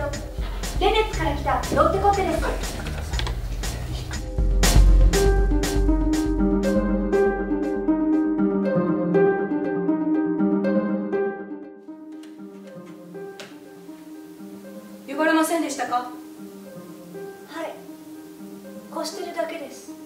レネッツから来たロッテコッテです。 汚れませんでしたか？ はい、こうしてるだけです。